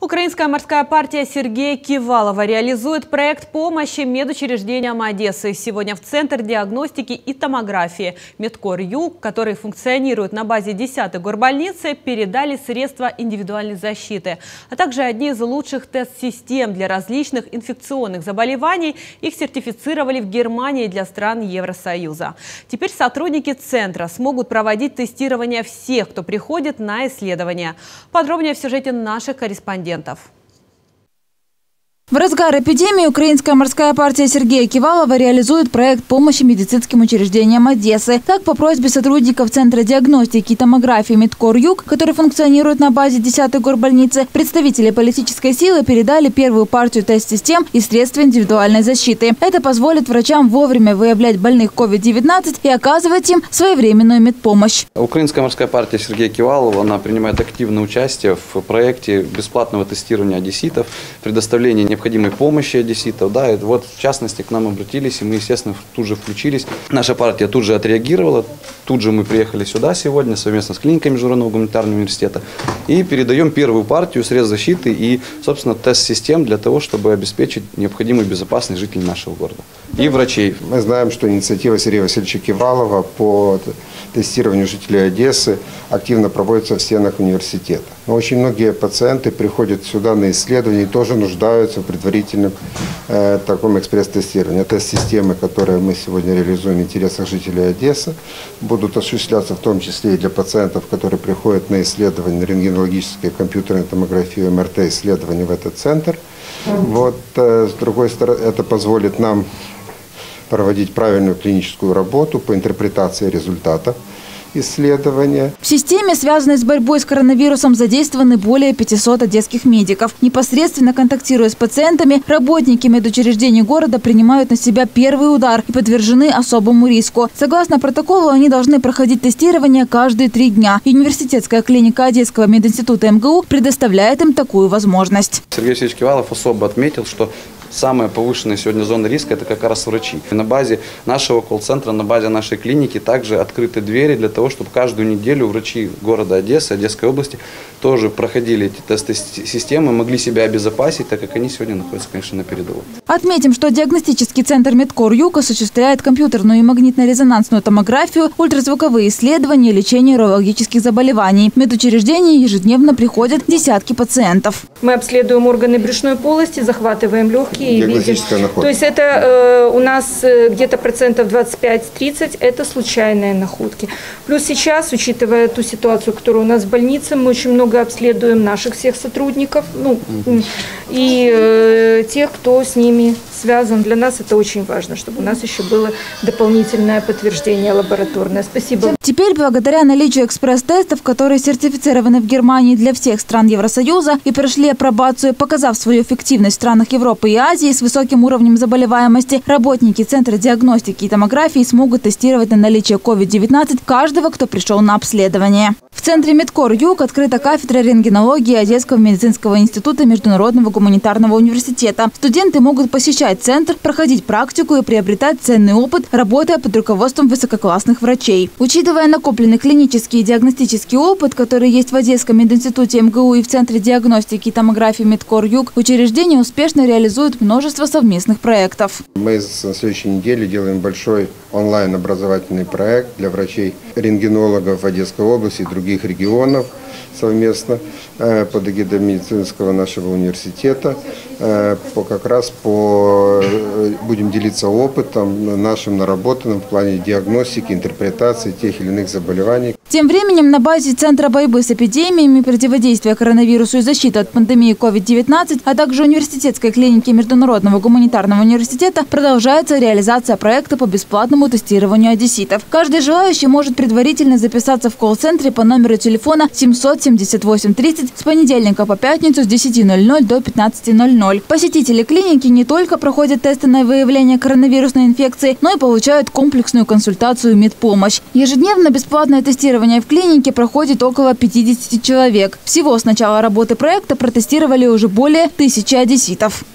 Украинская морская партия Сергея Кивалова реализует проект помощи медучреждениям Одессы. Сегодня в Центр диагностики и томографии «Медкор-Юг», который функционирует на базе 10-й горбольницы, передали средства индивидуальной защиты, а также одни из лучших тест-систем для различных инфекционных заболеваний. Их сертифицировали в Германии для стран Евросоюза. Теперь сотрудники Центра смогут проводить тестирование всех, кто приходит на исследования. Подробнее в сюжете наших корреспондентов. В разгар эпидемии Украинская морская партия Сергея Кивалова реализует проект помощи медицинским учреждениям Одессы. Так, по просьбе сотрудников Центра диагностики и томографии «Медкор-Юг», который функционирует на базе 10-й горбольницы, представители политической силы передали первую партию тест-систем и средств индивидуальной защиты. Это позволит врачам вовремя выявлять больных COVID-19 и оказывать им своевременную медпомощь. Украинская морская партия Сергея Кивалова, она принимает активное участие в проекте бесплатного тестирования одесситов, предоставления необходимой помощи одесситов. Да, и вот в частности к нам обратились, и мы, естественно, тут же включились. Наша партия тут же отреагировала, тут же мы приехали сюда сегодня совместно с клиникой Международного гуманитарного университета и передаем первую партию средств защиты и, собственно, тест-систем для того, чтобы обеспечить необходимую безопасность жителей нашего города и врачей. Мы знаем, что инициатива Сергея Васильевича Кивалова по тестированию жителей Одессы активно проводится в стенах университета. Но очень многие пациенты приходят сюда на исследования и тоже нуждаются в предварительном таком экспресс-тестировании. Тест-системы, которые мы сегодня реализуем в интересах жителей Одессы, будут осуществляться в том числе и для пациентов, которые приходят на исследование, на рентгенологические, компьютерную томографию, МРТ-исследования в этот центр. Вот, с другой стороны, это позволит нам проводить правильную клиническую работу по интерпретации результата исследования. В системе, связанной с борьбой с коронавирусом, задействованы более 500 одесских медиков. Непосредственно контактируя с пациентами, работники медучреждений города принимают на себя первый удар и подвержены особому риску. Согласно протоколу, они должны проходить тестирование каждые 3 дня. И университетская клиника Одесского мединститута МГУ предоставляет им такую возможность. Сергей Васильевич Кивалов особо отметил, что самая повышенная сегодня зона риска – это как раз врачи. На базе нашего колл-центра, на базе нашей клиники также открыты двери для того, чтобы каждую неделю врачи города Одессы, Одесской области тоже проходили эти тесты-системы, могли себя обезопасить, так как они сегодня находятся, конечно, на передовой. Отметим, что диагностический центр «Медкор-Юг» осуществляет компьютерную и магнитно-резонансную томографию, ультразвуковые исследования и лечение урологических заболеваний. В медучреждение ежедневно приходят десятки пациентов. Мы обследуем органы брюшной полости, захватываем легкие. То есть это у нас где-то процентов 25-30 это случайные находки. Плюс сейчас, учитывая ту ситуацию, которая у нас в больнице, мы очень много обследуем наших всех сотрудников, и тех, кто с ними связан. Для нас это очень важно, чтобы у нас еще было дополнительное подтверждение лабораторное. Спасибо. Теперь, благодаря наличию экспресс-тестов, которые сертифицированы в Германии для всех стран Евросоюза и прошли апробацию, показав свою эффективность в странах Европы и Азии с высоким уровнем заболеваемости, работники Центра диагностики и томографии смогут тестировать на наличие COVID-19 каждого, кто пришел на обследование. В Центре «Медкор-Юг» открыта кафедра рентгенологии Одесского медицинского института Международного гуманитарного университета. Студенты могут посещать центр, проходить практику и приобретать ценный опыт, работая под руководством высококлассных врачей. Учитывая накопленный клинический и диагностический опыт, который есть в Одесском мединституте МГУ и в Центре диагностики и томографии «Медкор-Юг», учреждение успешно реализует множество совместных проектов. Мы на следующей неделе делаем большой онлайн-образовательный проект для врачей-рентгенологов Одесской области и других регионов совместно под эгидой медицинского нашего университета. Будем делиться опытом нашим наработанным в плане диагностики, интерпретации тех или иных заболеваний. Тем временем на базе Центра борьбы с эпидемиями, противодействия коронавирусу и защиты от пандемии COVID-19, а также университетской клиники Международного гуманитарного университета продолжается реализация проекта по бесплатному тестированию одесситов. Каждый желающий может предварительно записаться в колл-центре по номеру телефона 778 30 с понедельника по пятницу с 10:00 до 15:00. Посетители клиники не только проходят тесты на выявление коронавирусной инфекции, но и получают комплексную консультацию и медпомощь. Ежедневно бесплатное тестирование в клинике проходит около 50 человек. Всего с начала работы проекта протестировали уже более 1000 одесситов.